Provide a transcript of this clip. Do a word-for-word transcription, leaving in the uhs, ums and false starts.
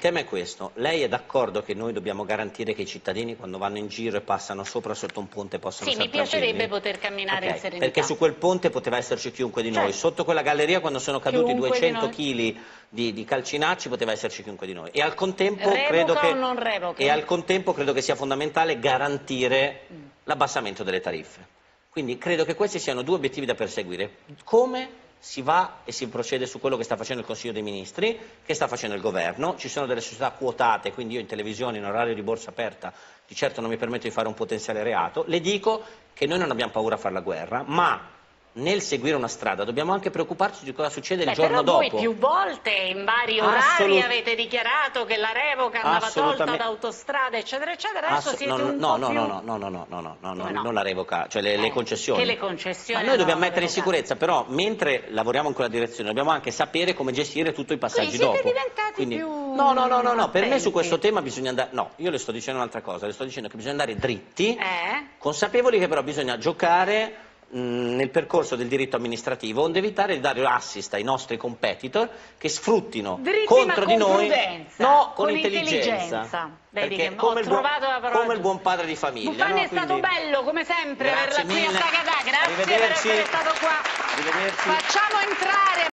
tema è questo: lei è d'accordo che noi dobbiamo garantire che i cittadini quando vanno in giro e passano sopra o sotto un ponte possano Sì, stare mi piacerebbe tranquilli? poter camminare Okay, in serenità. perché su quel ponte poteva esserci chiunque di noi, Certo. sotto quella galleria quando sono caduti Chiunque di duecento noi. chili di, di calcinacci poteva esserci chiunque di noi. E al contempo Revoca credo o che, non revoca? e al contempo credo che sia fondamentale garantire Mm. l'abbassamento delle tariffe. Quindi credo che questi siano due obiettivi da perseguire. Come si va e si procede su quello che sta facendo il Consiglio dei Ministri, che sta facendo il Governo? Ci sono delle società quotate, quindi io in televisione, in orario di borsa aperta, di certo non mi permetto di fare un potenziale reato. Le dico che noi non abbiamo paura a fare la guerra, ma nel seguire una strada dobbiamo anche preoccuparci di cosa succede il Beh, giorno però dopo. voi più volte in vari orari Assolut- avete dichiarato che la revoca andava tolta da autostrade eccetera eccetera, adesso Ass- siete no, un no, po' no, più... no, no, no, no, no, no, no, no, Come no? non la revoca, cioè le, le Eh, concessioni. che le concessioni Ma noi dobbiamo andavano mettere in revocate. sicurezza, però mentre lavoriamo in quella direzione dobbiamo anche sapere come gestire tutto i passaggi Quindi siete dopo. diventati Quindi, più no, no, no, no, no, per me attenti. su questo tema bisogna andare, no, io le sto dicendo un'altra cosa, le sto dicendo che bisogna andare dritti, Eh? consapevoli che però bisogna giocare mh, nel percorso del diritto amministrativo, onde evitare di dare assist ai nostri competitor che sfruttino Dritti, contro ma di con noi, prudenza, no, con, con intelligenza. intelligenza. Vedi Perché che come, ho il buon, trovato la parola come il buon giusta. padre di famiglia. Buffani, no? è stato Quindi... bello come sempre Grazie averla qui a mille. Sagadà, grazie per Arrivederci. essere stato qua. Arrivederci. Facciamo entrare